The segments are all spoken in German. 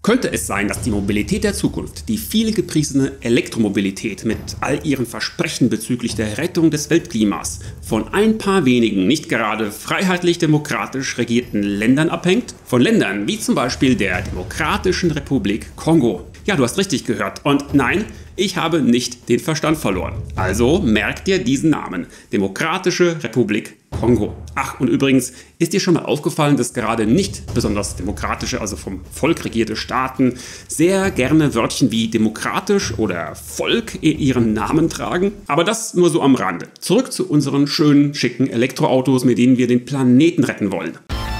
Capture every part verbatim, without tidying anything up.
Könnte es sein, dass die Mobilität der Zukunft, die viel gepriesene Elektromobilität mit all ihren Versprechen bezüglich der Rettung des Weltklimas, von ein paar wenigen nicht gerade freiheitlich-demokratisch regierten Ländern abhängt? Von Ländern wie zum Beispiel der Demokratischen Republik Kongo. Ja, du hast richtig gehört. Und nein, ich habe nicht den Verstand verloren. Also merk dir diesen Namen. Demokratische Republik Kongo. Ach, und übrigens, ist dir schon mal aufgefallen, dass gerade nicht besonders demokratische, also vom Volk regierte Staaten sehr gerne Wörtchen wie demokratisch oder Volk in ihren Namen tragen? Aber das nur so am Rande. Zurück zu unseren schönen, schicken Elektroautos, mit denen wir den Planeten retten wollen.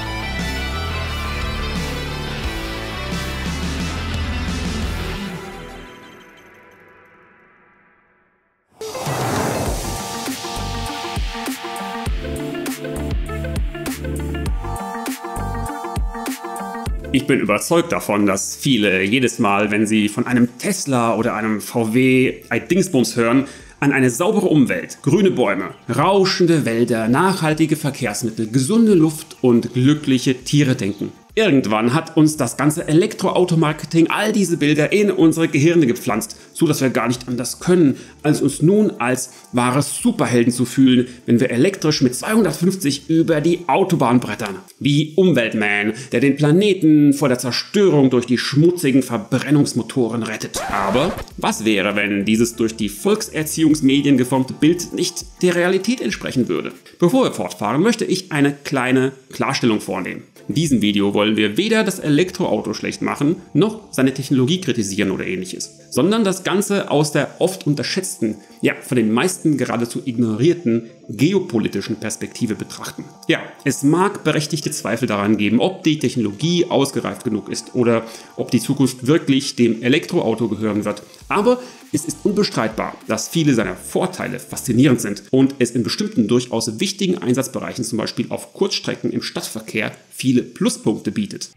Ich bin überzeugt davon, dass viele jedes Mal, wenn sie von einem Tesla oder einem V W Dingsbums hören, an eine saubere Umwelt, grüne Bäume, rauschende Wälder, nachhaltige Verkehrsmittel, gesunde Luft und glückliche Tiere denken. Irgendwann hat uns das ganze Elektroautomarketing all diese Bilder in unsere Gehirne gepflanzt, so dass wir gar nicht anders können, als uns nun als wahre Superhelden zu fühlen, wenn wir elektrisch mit zweihundertfünfzig über die Autobahn brettern. Wie Umweltman, der den Planeten vor der Zerstörung durch die schmutzigen Verbrennungsmotoren rettet. Aber was wäre, wenn dieses durch die Volkserziehungsmedien geformte Bild nicht der Realität entsprechen würde? Bevor wir fortfahren, möchte ich eine kleine Klarstellung vornehmen. In diesem Video wollen wir weder das Elektroauto schlecht machen, noch seine Technologie kritisieren oder ähnliches, sondern das Ganze aus der oft unterschätzten, ja von den meisten geradezu ignorierten geopolitischen Perspektive betrachten. Ja, es mag berechtigte Zweifel daran geben, ob die Technologie ausgereift genug ist oder ob die Zukunft wirklich dem Elektroauto gehören wird, aber es ist unbestreitbar, dass viele seiner Vorteile faszinierend sind und es in bestimmten durchaus wichtigen Einsatzbereichen, zum Beispiel auf Kurzstrecken im Stadtverkehr, viele Pluspunkte bietet.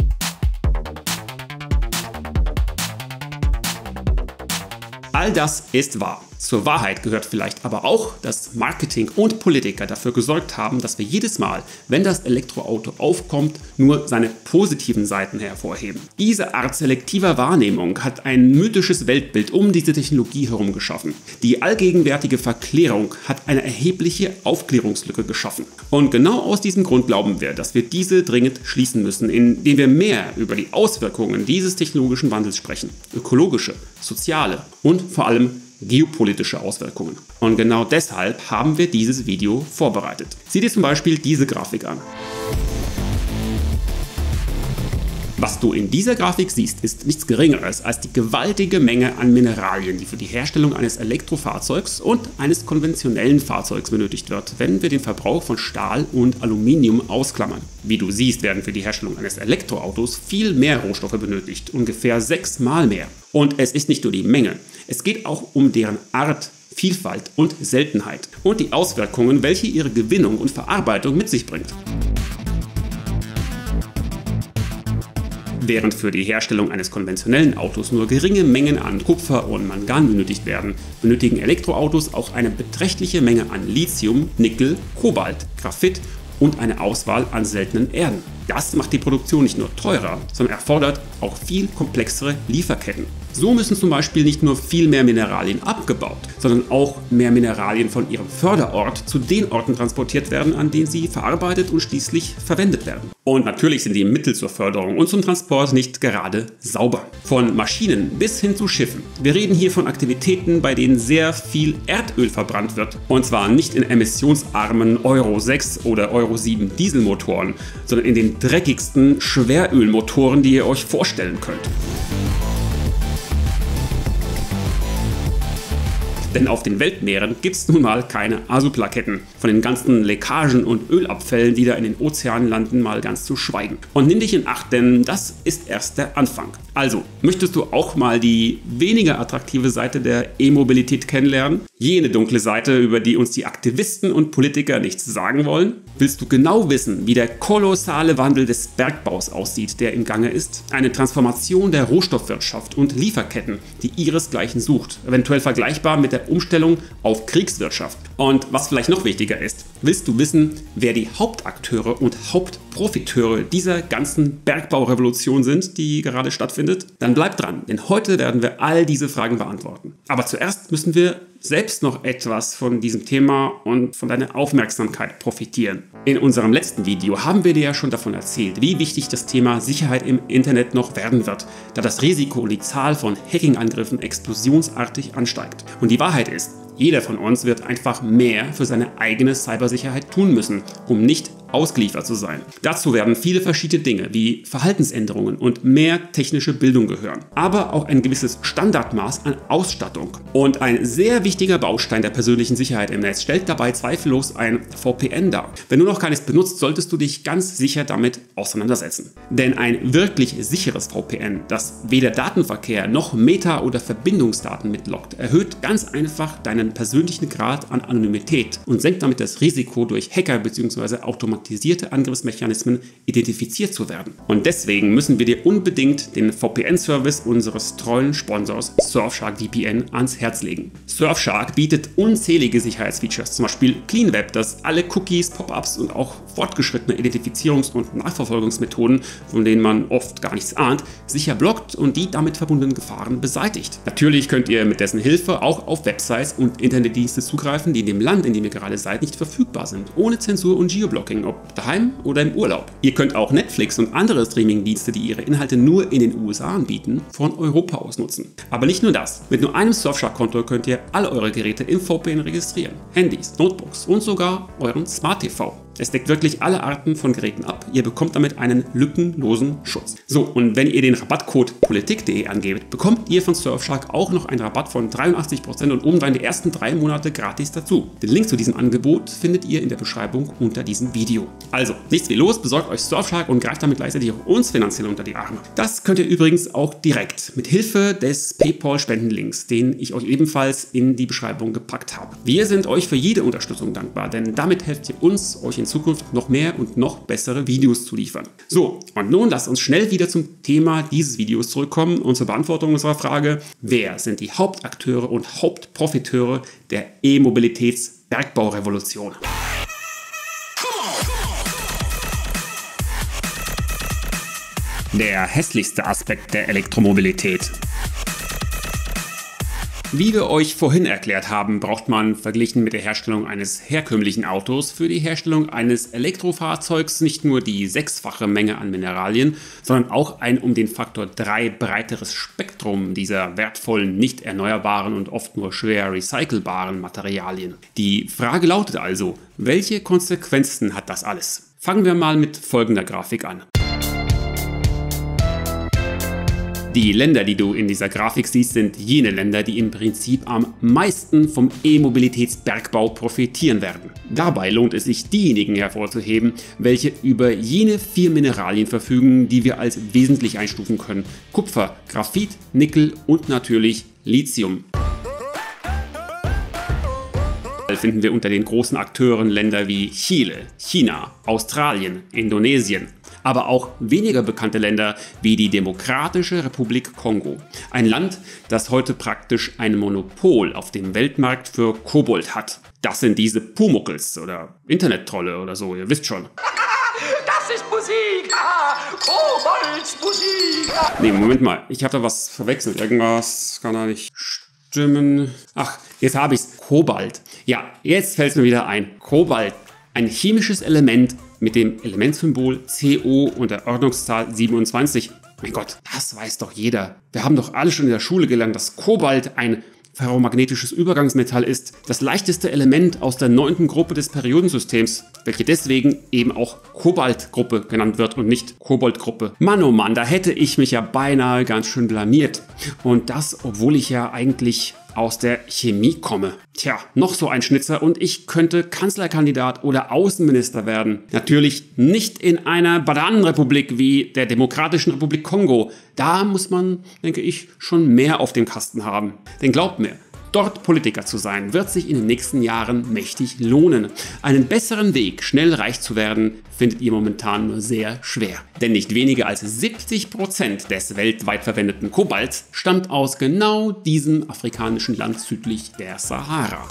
All das ist wahr. Zur Wahrheit gehört vielleicht aber auch, dass Marketing und Politiker dafür gesorgt haben, dass wir jedes Mal, wenn das Elektroauto aufkommt, nur seine positiven Seiten hervorheben. Diese Art selektiver Wahrnehmung hat ein mythisches Weltbild um diese Technologie herum geschaffen. Die allgegenwärtige Verklärung hat eine erhebliche Aufklärungslücke geschaffen. Und genau aus diesem Grund glauben wir, dass wir diese dringend schließen müssen, indem wir mehr über die Auswirkungen dieses technologischen Wandels sprechen. Ökologische, soziale und vor allem geopolitische Auswirkungen. Und genau deshalb haben wir dieses Video vorbereitet. Sieh dir zum Beispiel diese Grafik an. Was du in dieser Grafik siehst, ist nichts Geringeres als die gewaltige Menge an Mineralien, die für die Herstellung eines Elektrofahrzeugs und eines konventionellen Fahrzeugs benötigt wird, wenn wir den Verbrauch von Stahl und Aluminium ausklammern. Wie du siehst, werden für die Herstellung eines Elektroautos viel mehr Rohstoffe benötigt, ungefähr sechsmal mehr. Und es ist nicht nur die Menge, es geht auch um deren Art, Vielfalt und Seltenheit und die Auswirkungen, welche ihre Gewinnung und Verarbeitung mit sich bringt. Während für die Herstellung eines konventionellen Autos nur geringe Mengen an Kupfer und Mangan benötigt werden, benötigen Elektroautos auch eine beträchtliche Menge an Lithium, Nickel, Kobalt, Graphit und eine Auswahl an seltenen Erden. Das macht die Produktion nicht nur teurer, sondern erfordert auch viel komplexere Lieferketten. So müssen zum Beispiel nicht nur viel mehr Mineralien abgebaut, sondern auch mehr Mineralien von ihrem Förderort zu den Orten transportiert werden, an denen sie verarbeitet und schließlich verwendet werden. Und natürlich sind die Mittel zur Förderung und zum Transport nicht gerade sauber. Von Maschinen bis hin zu Schiffen. Wir reden hier von Aktivitäten, bei denen sehr viel Erdöl verbrannt wird. Und zwar nicht in emissionsarmen Euro sechs oder Euro sieben Dieselmotoren, sondern in den dreckigsten Schwerölmotoren, die ihr euch vorstellen könnt. Denn auf den Weltmeeren gibt es nun mal keine Asu-Plaketten. Von den ganzen Leckagen und Ölabfällen, die da in den Ozeanen landen, mal ganz zu schweigen. Und nimm dich in Acht, denn das ist erst der Anfang. Also, möchtest du auch mal die weniger attraktive Seite der E-Mobilität kennenlernen? Jene dunkle Seite, über die uns die Aktivisten und Politiker nichts sagen wollen? Willst du genau wissen, wie der kolossale Wandel des Bergbaus aussieht, der im Gange ist? Eine Transformation der Rohstoffwirtschaft und Lieferketten, die ihresgleichen sucht. Eventuell vergleichbar mit der Umstellung auf Kriegswirtschaft. Und was vielleicht noch wichtiger ist, willst du wissen, wer die Hauptakteure und Hauptprofiteure dieser ganzen Bergbaurevolution sind, die gerade stattfindet? Dann bleib dran, denn heute werden wir all diese Fragen beantworten. Aber zuerst müssen wir selbst noch etwas von diesem Thema und von deiner Aufmerksamkeit profitieren. In unserem letzten Video haben wir dir ja schon davon erzählt, wie wichtig das Thema Sicherheit im Internet noch werden wird, da das Risiko und die Zahl von Hacking-Angriffen explosionsartig ansteigt. Und die Wahrheit ist, jeder von uns wird einfach mehr für seine eigene Cybersicherheit tun müssen, um nicht ausgeliefert zu sein. Dazu werden viele verschiedene Dinge wie Verhaltensänderungen und mehr technische Bildung gehören, aber auch ein gewisses Standardmaß an Ausstattung. Und ein sehr wichtiger Baustein der persönlichen Sicherheit im Netz stellt dabei zweifellos ein V P N dar. Wenn du noch keines benutzt, solltest du dich ganz sicher damit auseinandersetzen. Denn ein wirklich sicheres V P N, das weder Datenverkehr noch Meta- oder Verbindungsdaten mitlockt, erhöht ganz einfach deinen persönlichen Grad an Anonymität und senkt damit das Risiko, durch Hacker bzw. automatisierte Angriffsmechanismen identifiziert zu werden. Und deswegen müssen wir dir unbedingt den V P N-Service unseres treuen Sponsors Surfshark V P N ans Herz legen. Surfshark bietet unzählige Sicherheitsfeatures, zum Beispiel CleanWeb, das alle Cookies, Pop-ups und auch fortgeschrittene Identifizierungs- und Nachverfolgungsmethoden, von denen man oft gar nichts ahnt, sicher blockt und die damit verbundenen Gefahren beseitigt. Natürlich könnt ihr mit dessen Hilfe auch auf Websites und Internetdienste zugreifen, die in dem Land, in dem ihr gerade seid, nicht verfügbar sind, ohne Zensur und Geoblocking, ob daheim oder im Urlaub. Ihr könnt auch Netflix und andere Streaming-Dienste, die ihre Inhalte nur in den U S A anbieten, von Europa aus nutzen. Aber nicht nur das. Mit nur einem Surfshark-Konto könnt ihr alle eure Geräte im V P N registrieren. Handys, Notebooks und sogar euren Smart T V. Es deckt wirklich alle Arten von Geräten ab. Ihr bekommt damit einen lückenlosen Schutz. So, und wenn ihr den Rabattcode politik punkt de angebt, bekommt ihr von Surfshark auch noch einen Rabatt von dreiundachtzig Prozent und obendrein die ersten drei Monate gratis dazu. Den Link zu diesem Angebot findet ihr in der Beschreibung unter diesem Video. Also, nichts wie los, besorgt euch Surfshark und greift damit gleichzeitig auch uns finanziell unter die Arme. Das könnt ihr übrigens auch direkt mit Hilfe des PayPal-Spendenlinks, den ich euch ebenfalls in die Beschreibung gepackt habe. Wir sind euch für jede Unterstützung dankbar, denn damit helft ihr uns, euch in Zukunft noch mehr und noch bessere Videos zu liefern. So, und nun lasst uns schnell wieder zum Thema dieses Videos zurückkommen und zur Beantwortung unserer Frage: Wer sind die Hauptakteure und Hauptprofiteure der E-Mobilitäts-Bergbaurevolution? Der hässlichste Aspekt der Elektromobilität. Wie wir euch vorhin erklärt haben, braucht man verglichen mit der Herstellung eines herkömmlichen Autos für die Herstellung eines Elektrofahrzeugs nicht nur die sechsfache Menge an Mineralien, sondern auch ein um den Faktor drei breiteres Spektrum dieser wertvollen, nicht erneuerbaren und oft nur schwer recycelbaren Materialien. Die Frage lautet also, welche Konsequenzen hat das alles? Fangen wir mal mit folgender Grafik an. Die Länder, die du in dieser Grafik siehst, sind jene Länder, die im Prinzip am meisten vom E-Mobilitätsbergbau profitieren werden. Dabei lohnt es sich, diejenigen hervorzuheben, welche über jene vier Mineralien verfügen, die wir als wesentlich einstufen können: Kupfer, Graphit, Nickel und natürlich Lithium. Finden wir unter den großen Akteuren Länder wie Chile, China, Australien, Indonesien, aber auch weniger bekannte Länder wie die Demokratische Republik Kongo. Ein Land, das heute praktisch ein Monopol auf dem Weltmarkt für Kobold hat. Das sind diese Pumuckls oder Internettrolle oder so, ihr wisst schon. Das ist Musik! Ah, Koboldsmusik! Nee, Moment mal, ich habe da was verwechselt. Irgendwas kann da nicht stimmen. Ach, jetzt habe ich's. Kobalt. Ja, jetzt fällt es mir wieder ein. Kobalt. Ein chemisches Element mit dem Elementsymbol C O und der Ordnungszahl siebenundzwanzig. Mein Gott, das weiß doch jeder. Wir haben doch alle schon in der Schule gelernt, dass Kobalt ein ferromagnetisches Übergangsmetall ist, das leichteste Element aus der neunten Gruppe des Periodensystems, welche deswegen eben auch Kobaltgruppe genannt wird und nicht Koboldgruppe. Mann, oh Mann, da hätte ich mich ja beinahe ganz schön blamiert. Und das, obwohl ich ja eigentlich aus der Chemie komme. Tja, noch so ein Schnitzer und ich könnte Kanzlerkandidat oder Außenminister werden. Natürlich nicht in einer Bananenrepublik wie der Demokratischen Republik Kongo. Da muss man, denke ich, schon mehr auf dem Kasten haben. Denn glaubt mir, Dort Politiker zu sein, wird sich in den nächsten Jahren mächtig lohnen. Einen besseren Weg, schnell reich zu werden, findet ihr momentan nur sehr schwer. Denn nicht weniger als siebzig Prozent des weltweit verwendeten Kobalts stammt aus genau diesem afrikanischen Land südlich der Sahara.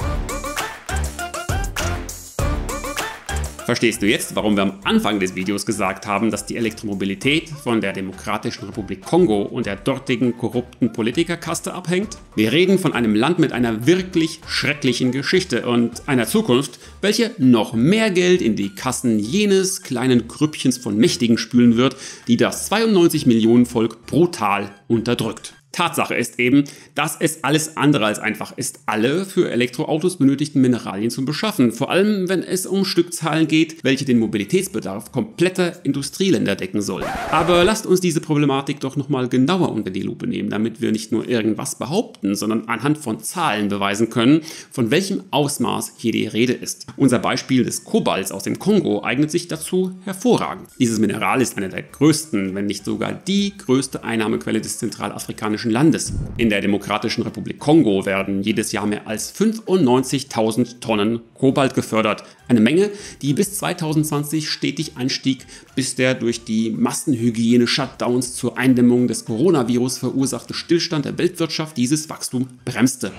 Verstehst du jetzt, warum wir am Anfang des Videos gesagt haben, dass die Elektromobilität von der Demokratischen Republik Kongo und der dortigen korrupten Politikerkaste abhängt? Wir reden von einem Land mit einer wirklich schrecklichen Geschichte und einer Zukunft, welche noch mehr Geld in die Kassen jenes kleinen Grüppchens von Mächtigen spülen wird, die das zweiundneunzig Millionen Volk brutal unterdrückt. Tatsache ist eben, dass es alles andere als einfach ist, alle für Elektroautos benötigten Mineralien zu beschaffen. Vor allem, wenn es um Stückzahlen geht, welche den Mobilitätsbedarf kompletter Industrieländer decken sollen. Aber lasst uns diese Problematik doch nochmal genauer unter die Lupe nehmen, damit wir nicht nur irgendwas behaupten, sondern anhand von Zahlen beweisen können, von welchem Ausmaß hier die Rede ist. Unser Beispiel des Kobalts aus dem Kongo eignet sich dazu hervorragend. Dieses Mineral ist eine der größten, wenn nicht sogar die größte Einnahmequelle des zentralafrikanischen Landes. In der Demokratischen Republik Kongo werden jedes Jahr mehr als fünfundneunzigtausend Tonnen Kobalt gefördert. Eine Menge, die bis zweitausendzwanzig stetig anstieg, bis der durch die Massenhygiene-Shutdowns zur Eindämmung des Coronavirus verursachte Stillstand der Weltwirtschaft dieses Wachstum bremste.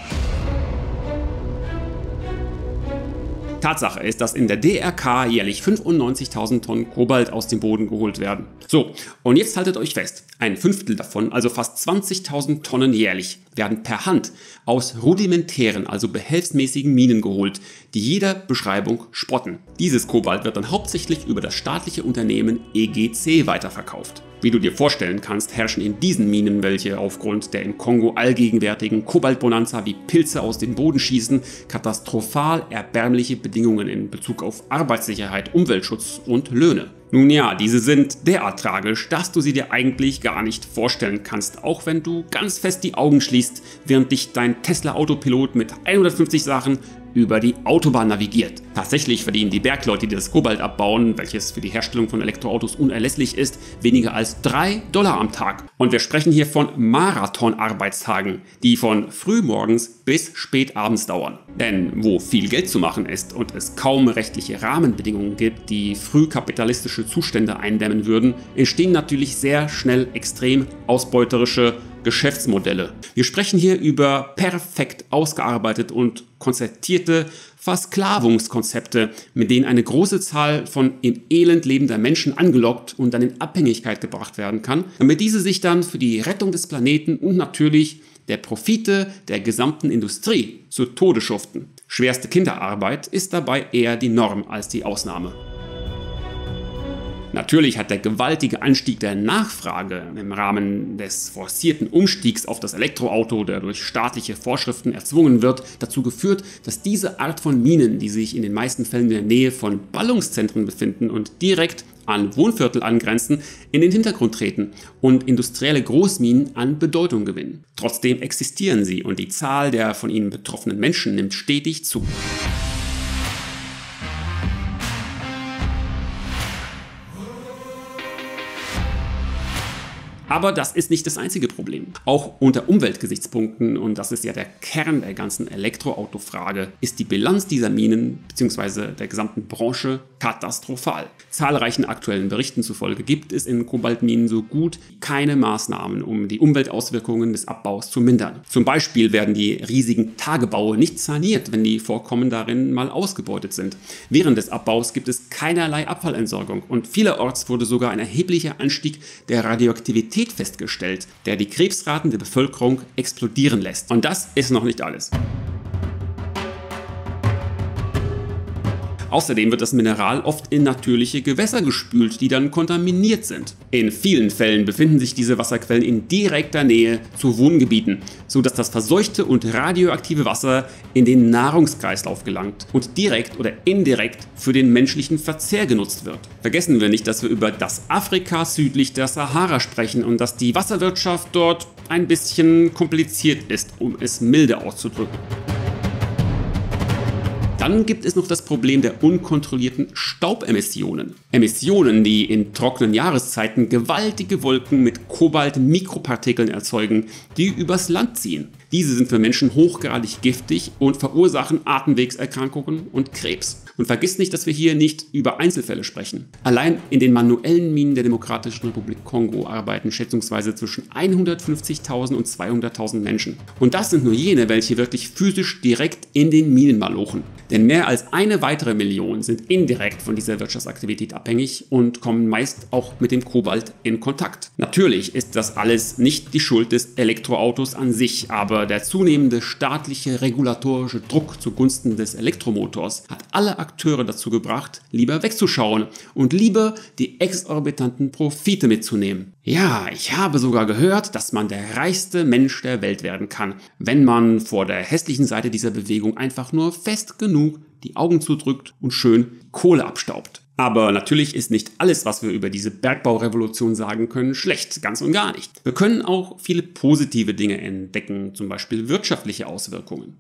Tatsache ist, dass in der D R K jährlich fünfundneunzigtausend Tonnen Kobalt aus dem Boden geholt werden. So, und jetzt haltet euch fest, ein Fünftel davon, also fast zwanzigtausend Tonnen jährlich, werden per Hand aus rudimentären, also behelfsmäßigen Minen geholt, die jeder Beschreibung spotten. Dieses Kobalt wird dann hauptsächlich über das staatliche Unternehmen E G C weiterverkauft. Wie du dir vorstellen kannst, herrschen in diesen Minen, welche aufgrund der im Kongo allgegenwärtigen Kobaltbonanza wie Pilze aus dem Boden schießen, katastrophal erbärmliche Bedingungen in Bezug auf Arbeitssicherheit, Umweltschutz und Löhne. Nun ja, diese sind derart tragisch, dass du sie dir eigentlich gar nicht vorstellen kannst, auch wenn du ganz fest die Augen schließt, während dich dein Tesla-Autopilot mit hundertfünfzig Sachen über die Autobahn navigiert. Tatsächlich verdienen die Bergleute, die das Kobalt abbauen, welches für die Herstellung von Elektroautos unerlässlich ist, weniger als drei Dollar am Tag. Und wir sprechen hier von Marathon-Arbeitstagen, die von frühmorgens bis spät abends dauern. Denn wo viel Geld zu machen ist und es kaum rechtliche Rahmenbedingungen gibt, die frühkapitalistische Zustände eindämmen würden, entstehen natürlich sehr schnell extrem ausbeuterische Geschäftsmodelle. Wir sprechen hier über perfekt ausgearbeitet und konzertierte Versklavungskonzepte, mit denen eine große Zahl von im Elend lebender Menschen angelockt und dann in Abhängigkeit gebracht werden kann, damit diese sich dann für die Rettung des Planeten und natürlich der Profite der gesamten Industrie zu Tode schuften. Schwerste Kinderarbeit ist dabei eher die Norm als die Ausnahme. Natürlich hat der gewaltige Anstieg der Nachfrage im Rahmen des forcierten Umstiegs auf das Elektroauto, der durch staatliche Vorschriften erzwungen wird, dazu geführt, dass diese Art von Minen, die sich in den meisten Fällen in der Nähe von Ballungszentren befinden und direkt an Wohnviertel angrenzen, in den Hintergrund treten und industrielle Großminen an Bedeutung gewinnen. Trotzdem existieren sie und die Zahl der von ihnen betroffenen Menschen nimmt stetig zu. Aber das ist nicht das einzige Problem. Auch unter Umweltgesichtspunkten, und das ist ja der Kern der ganzen Elektroautofrage, ist die Bilanz dieser Minen bzw. der gesamten Branche katastrophal. Zahlreichen aktuellen Berichten zufolge gibt es in Kobaltminen so gut keine Maßnahmen, um die Umweltauswirkungen des Abbaus zu mindern. Zum Beispiel werden die riesigen Tagebaue nicht saniert, wenn die Vorkommen darin mal ausgebeutet sind. Während des Abbaus gibt es keinerlei Abfallentsorgung und vielerorts wurde sogar ein erheblicher Anstieg der Radioaktivität festgestellt, der die Krebsraten der Bevölkerung explodieren lässt. Und das ist noch nicht alles. Außerdem wird das Mineral oft in natürliche Gewässer gespült, die dann kontaminiert sind. In vielen Fällen befinden sich diese Wasserquellen in direkter Nähe zu Wohngebieten, sodass das verseuchte und radioaktive Wasser in den Nahrungskreislauf gelangt und direkt oder indirekt für den menschlichen Verzehr genutzt wird. Vergessen wir nicht, dass wir über das Afrika südlich der Sahara sprechen und dass die Wasserwirtschaft dort ein bisschen kompliziert ist, um es milde auszudrücken. Dann gibt es noch das Problem der unkontrollierten Staubemissionen. Emissionen, die in trockenen Jahreszeiten gewaltige Wolken mit Kobalt-Mikropartikeln erzeugen, die übers Land ziehen. Diese sind für Menschen hochgradig giftig und verursachen Atemwegserkrankungen und Krebs. Und vergiss nicht, dass wir hier nicht über Einzelfälle sprechen. Allein in den manuellen Minen der Demokratischen Republik Kongo arbeiten schätzungsweise zwischen hundertfünfzigtausend und zweihunderttausend Menschen. Und das sind nur jene, welche wirklich physisch direkt in den Minen malochen. Denn mehr als eine weitere Million sind indirekt von dieser Wirtschaftsaktivität abhängig und kommen meist auch mit dem Kobalt in Kontakt. Natürlich ist das alles nicht die Schuld des Elektroautos an sich, aber der zunehmende staatliche regulatorische Druck zugunsten des Elektromotors hat alle Akteure dazu gebracht, lieber wegzuschauen und lieber die exorbitanten Profite mitzunehmen. Ja, ich habe sogar gehört, dass man der reichste Mensch der Welt werden kann, wenn man vor der hässlichen Seite dieser Bewegung einfach nur fest genug die Augen zudrückt und schön Kohle abstaubt. Aber natürlich ist nicht alles, was wir über diese Bergbaurevolution sagen können, schlecht, ganz und gar nicht. Wir können auch viele positive Dinge entdecken, zum Beispiel wirtschaftliche Auswirkungen.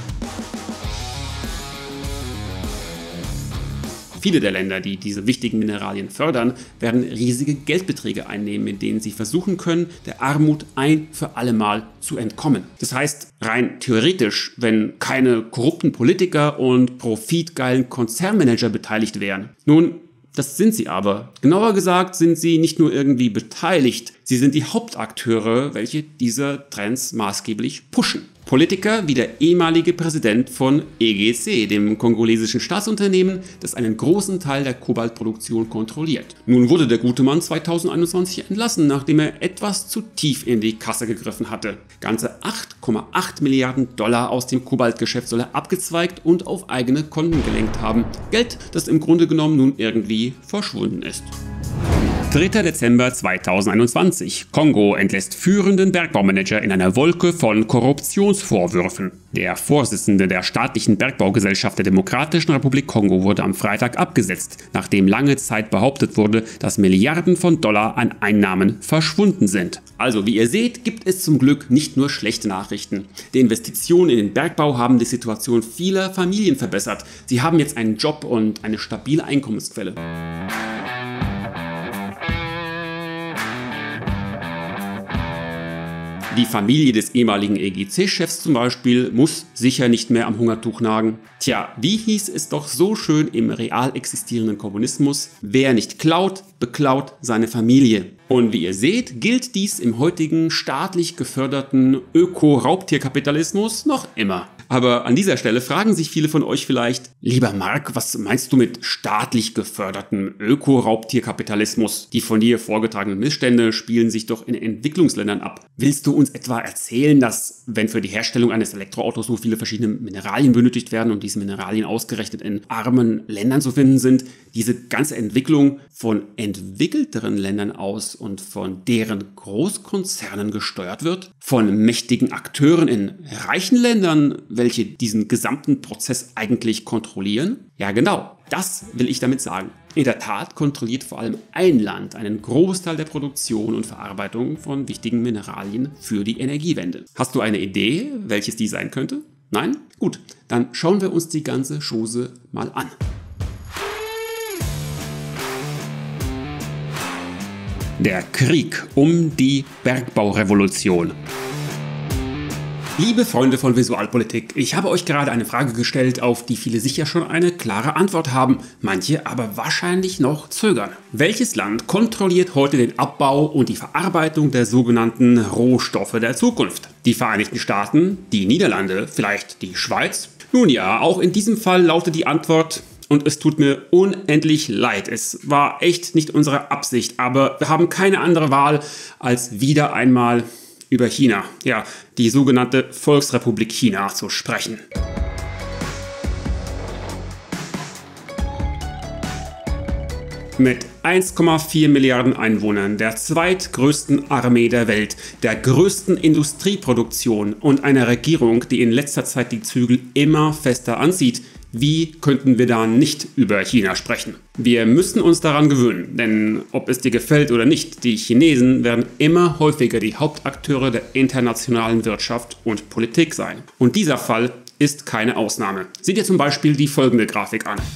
Viele der Länder, die diese wichtigen Mineralien fördern, werden riesige Geldbeträge einnehmen, mit denen sie versuchen können, der Armut ein für alle Mal zu entkommen. Das heißt, rein theoretisch, wenn keine korrupten Politiker und profitgeilen Konzernmanager beteiligt wären. Nun, das sind sie aber. Genauer gesagt sind sie nicht nur irgendwie beteiligt, sie sind die Hauptakteure, welche diese Trends maßgeblich pushen. Politiker wie der ehemalige Präsident von E G C, dem kongolesischen Staatsunternehmen, das einen großen Teil der Kobaltproduktion kontrolliert. Nun wurde der gute Mann zweitausendeinundzwanzig entlassen, nachdem er etwas zu tief in die Kasse gegriffen hatte. Ganze acht Komma acht Milliarden Dollar aus dem Kobaltgeschäft soll er abgezweigt und auf eigene Konten gelenkt haben. Geld, das im Grunde genommen nun irgendwie verschwunden ist. dritter Dezember zweitausendeinundzwanzig. Kongo entlässt führenden Bergbaumanager in einer Wolke von Korruptionsvorwürfen. Der Vorsitzende der staatlichen Bergbaugesellschaft der Demokratischen Republik Kongo wurde am Freitag abgesetzt, nachdem lange Zeit behauptet wurde, dass Milliarden von Dollar an Einnahmen verschwunden sind. Also, wie ihr seht, gibt es zum Glück nicht nur schlechte Nachrichten. Die Investitionen in den Bergbau haben die Situation vieler Familien verbessert. Sie haben jetzt einen Job und eine stabile Einkommensquelle. Die Familie des ehemaligen E G C-Chefs zum Beispiel muss sicher nicht mehr am Hungertuch nagen. Tja, wie hieß es doch so schön im real existierenden Kommunismus? Wer nicht klaut, beklaut seine Familie. Und wie ihr seht, gilt dies im heutigen staatlich geförderten Öko-Raubtierkapitalismus noch immer. Aber an dieser Stelle fragen sich viele von euch vielleicht, lieber Marc, was meinst du mit staatlich gefördertem Öko-Raubtierkapitalismus? Die von dir vorgetragenen Missstände spielen sich doch in Entwicklungsländern ab. Willst du uns etwa erzählen, dass, wenn für die Herstellung eines Elektroautos so viele verschiedene Mineralien benötigt werden und diese Mineralien ausgerechnet in armen Ländern zu finden sind, diese ganze Entwicklung von entwickelteren Ländern aus und von deren Großkonzernen gesteuert wird? Von mächtigen Akteuren in reichen Ländern, welche diesen gesamten Prozess eigentlich kontrollieren? Ja, genau, das will ich damit sagen. In der Tat kontrolliert vor allem ein Land einen Großteil der Produktion und Verarbeitung von wichtigen Mineralien für die Energiewende. Hast du eine Idee, welches die sein könnte? Nein? Gut, dann schauen wir uns die ganze Chose mal an. Der Krieg um die Bergbaurevolution. Liebe Freunde von Visualpolitik, ich habe euch gerade eine Frage gestellt, auf die viele sicher schon eine klare Antwort haben, manche aber wahrscheinlich noch zögern. Welches Land kontrolliert heute den Abbau und die Verarbeitung der sogenannten Rohstoffe der Zukunft? Die Vereinigten Staaten, die Niederlande, vielleicht die Schweiz? Nun ja, auch in diesem Fall lautet die Antwort: Und es tut mir unendlich leid. Es war echt nicht unsere Absicht, aber wir haben keine andere Wahl, als wieder einmal über China, ja, die sogenannte Volksrepublik China zu sprechen. Mit eins Komma vier Milliarden Einwohnern, der zweitgrößten Armee der Welt, der größten Industrieproduktion und einer Regierung, die in letzter Zeit die Zügel immer fester anzieht, wie könnten wir da nicht über China sprechen? Wir müssen uns daran gewöhnen, denn ob es dir gefällt oder nicht, die Chinesen werden immer häufiger die Hauptakteure der internationalen Wirtschaft und Politik sein. Und dieser Fall ist keine Ausnahme. Seht ihr zum Beispiel die folgende Grafik an.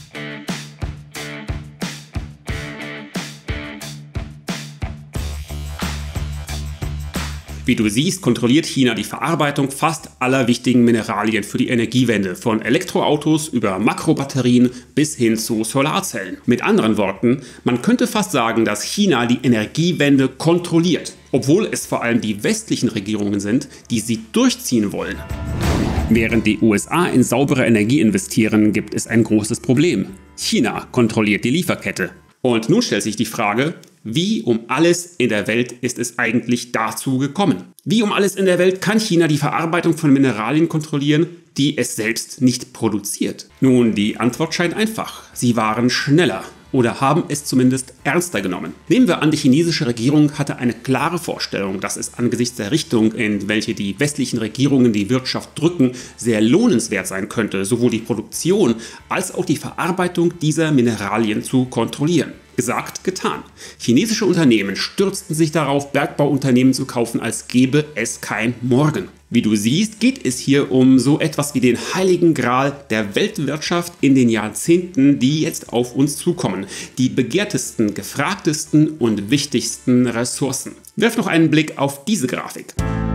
Wie du siehst, kontrolliert China die Verarbeitung fast aller wichtigen Mineralien für die Energiewende, von Elektroautos über Makrobatterien bis hin zu Solarzellen. Mit anderen Worten, man könnte fast sagen, dass China die Energiewende kontrolliert, obwohl es vor allem die westlichen Regierungen sind, die sie durchziehen wollen. Während die U S A in saubere Energie investieren, gibt es ein großes Problem. China kontrolliert die Lieferkette. Und nun stellt sich die Frage, wie um alles in der Welt ist es eigentlich dazu gekommen? Wie um alles in der Welt kann China die Verarbeitung von Mineralien kontrollieren, die es selbst nicht produziert? Nun, die Antwort scheint einfach. Sie waren schneller oder haben es zumindest ernster genommen. Nehmen wir an, die chinesische Regierung hatte eine klare Vorstellung, dass es angesichts der Richtung, in welche die westlichen Regierungen die Wirtschaft drücken, sehr lohnenswert sein könnte, sowohl die Produktion als auch die Verarbeitung dieser Mineralien zu kontrollieren. Gesagt, getan. Chinesische Unternehmen stürzten sich darauf, Bergbauunternehmen zu kaufen, als gäbe es kein Morgen. Wie du siehst, geht es hier um so etwas wie den heiligen Gral der Weltwirtschaft in den Jahrzehnten, die jetzt auf uns zukommen. Die begehrtesten, gefragtesten und wichtigsten Ressourcen. Wirf noch einen Blick auf diese Grafik.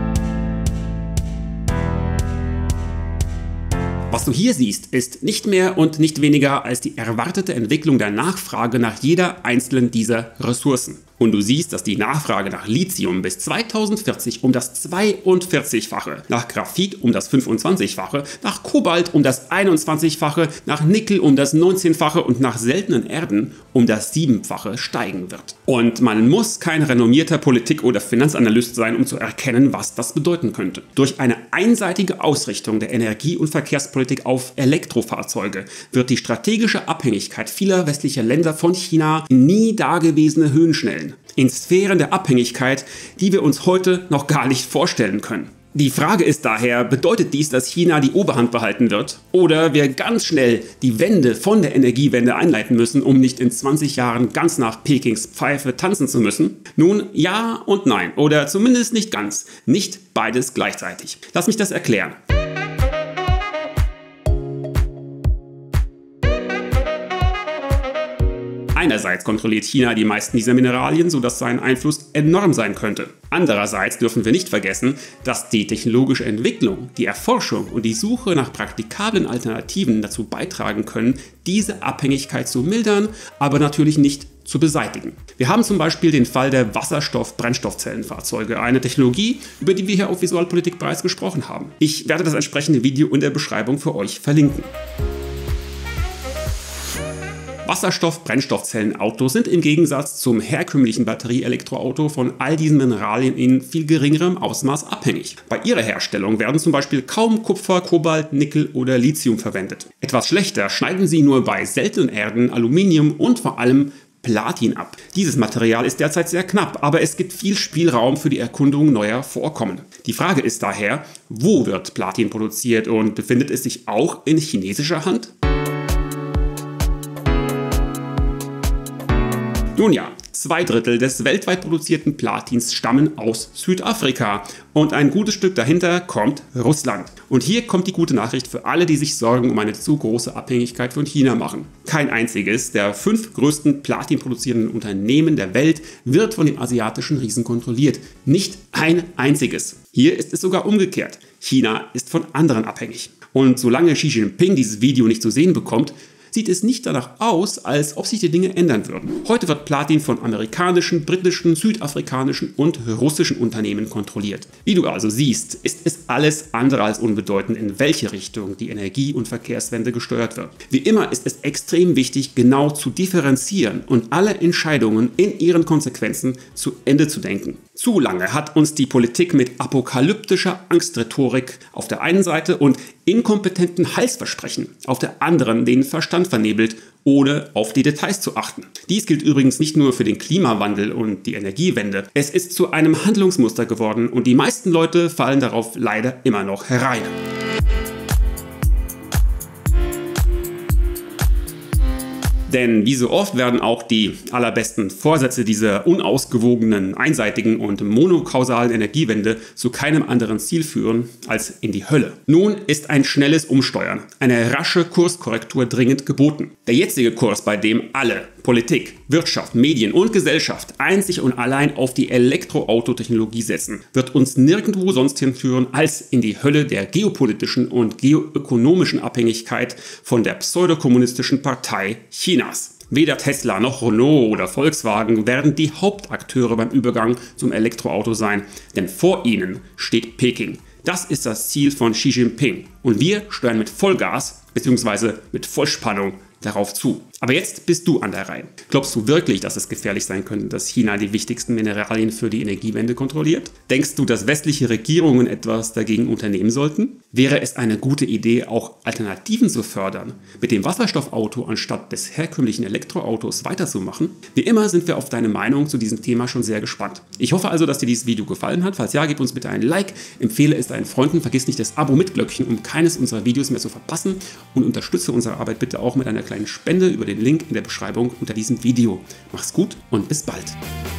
Was du hier siehst, ist nicht mehr und nicht weniger als die erwartete Entwicklung der Nachfrage nach jeder einzelnen dieser Ressourcen. Und du siehst, dass die Nachfrage nach Lithium bis zweitausendvierzig um das zweiundvierzigfache, nach Graphit um das fünfundzwanzigfache, nach Kobalt um das einundzwanzigfache, nach Nickel um das neunzehnfache und nach seltenen Erden um das siebenfache steigen wird. Und man muss kein renommierter Politik- oder Finanzanalyst sein, um zu erkennen, was das bedeuten könnte. Durch eine einseitige Ausrichtung der Energie- und Verkehrspolitik auf Elektrofahrzeuge wird die strategische Abhängigkeit vieler westlicher Länder von China in nie dagewesene Höhen schnellen. In Sphären der Abhängigkeit, die wir uns heute noch gar nicht vorstellen können. Die Frage ist daher, bedeutet dies, dass China die Oberhand behalten wird? Oder wir ganz schnell die Wende von der Energiewende einleiten müssen, um nicht in zwanzig Jahren ganz nach Pekings Pfeife tanzen zu müssen? Nun, ja und nein. Oder zumindest nicht ganz. Nicht beides gleichzeitig. Lass mich das erklären. Einerseits kontrolliert China die meisten dieser Mineralien, sodass sein Einfluss enorm sein könnte. Andererseits dürfen wir nicht vergessen, dass die technologische Entwicklung, die Erforschung und die Suche nach praktikablen Alternativen dazu beitragen können, diese Abhängigkeit zu mildern, aber natürlich nicht zu beseitigen. Wir haben zum Beispiel den Fall der Wasserstoff-Brennstoffzellenfahrzeuge, eine Technologie, über die wir hier auf Visualpolitik bereits gesprochen haben. Ich werde das entsprechende Video in der Beschreibung für euch verlinken. Wasserstoff-Brennstoffzellenautos sind im Gegensatz zum herkömmlichen Batterie-Elektroauto von all diesen Mineralien in viel geringerem Ausmaß abhängig. Bei ihrer Herstellung werden zum Beispiel kaum Kupfer, Kobalt, Nickel oder Lithium verwendet. Etwas schlechter schneiden sie nur bei seltenen Erden, Aluminium und vor allem Platin ab. Dieses Material ist derzeit sehr knapp, aber es gibt viel Spielraum für die Erkundung neuer Vorkommen. Die Frage ist daher, wo wird Platin produziert und befindet es sich auch in chinesischer Hand? Nun ja, zwei Drittel des weltweit produzierten Platins stammen aus Südafrika und ein gutes Stück dahinter kommt Russland. Und hier kommt die gute Nachricht für alle, die sich Sorgen um eine zu große Abhängigkeit von China machen. Kein einziges der fünf größten Platin produzierenden Unternehmen der Welt wird von dem asiatischen Riesen kontrolliert. Nicht ein einziges. Hier ist es sogar umgekehrt. China ist von anderen abhängig. Und solange Xi Jinping dieses Video nicht zu sehen bekommt, sieht es nicht danach aus, als ob sich die Dinge ändern würden. Heute wird Platin von amerikanischen, britischen, südafrikanischen und russischen Unternehmen kontrolliert. Wie du also siehst, ist es alles andere als unbedeutend, in welche Richtung die Energie- und Verkehrswende gesteuert wird. Wie immer ist es extrem wichtig, genau zu differenzieren und alle Entscheidungen in ihren Konsequenzen zu Ende zu denken. Zu lange hat uns die Politik mit apokalyptischer Angstrhetorik auf der einen Seite und inkompetenten Heilsversprechen auf der anderen den Verstand vernebelt, ohne auf die Details zu achten. Dies gilt übrigens nicht nur für den Klimawandel und die Energiewende. Es ist zu einem Handlungsmuster geworden und die meisten Leute fallen darauf leider immer noch herein. Denn wie so oft werden auch die allerbesten Vorsätze dieser unausgewogenen, einseitigen und monokausalen Energiewende zu keinem anderen Ziel führen als in die Hölle. Nun ist ein schnelles Umsteuern, eine rasche Kurskorrektur dringend geboten. Der jetzige Kurs, bei dem alle, Politik, Wirtschaft, Medien und Gesellschaft einzig und allein auf die Elektroautotechnologie setzen, wird uns nirgendwo sonst hinführen als in die Hölle der geopolitischen und geoökonomischen Abhängigkeit von der pseudokommunistischen Partei Chinas. Weder Tesla noch Renault oder Volkswagen werden die Hauptakteure beim Übergang zum Elektroauto sein, denn vor ihnen steht Peking. Das ist das Ziel von Xi Jinping und wir steuern mit Vollgas bzw. mit Vollspannung darauf zu. Aber jetzt bist du an der Reihe. Glaubst du wirklich, dass es gefährlich sein könnte, dass China die wichtigsten Mineralien für die Energiewende kontrolliert? Denkst du, dass westliche Regierungen etwas dagegen unternehmen sollten? Wäre es eine gute Idee, auch Alternativen zu fördern, mit dem Wasserstoffauto anstatt des herkömmlichen Elektroautos weiterzumachen? Wie immer sind wir auf deine Meinung zu diesem Thema schon sehr gespannt. Ich hoffe also, dass dir dieses Video gefallen hat. Falls ja, gib uns bitte ein Like, empfehle es deinen Freunden, vergiss nicht das Abo mit Glöckchen, um keines unserer Videos mehr zu verpassen und unterstütze unsere Arbeit bitte auch mit einer kleinen Spende über den Link in der Beschreibung unter diesem Video. Mach's gut und bis bald.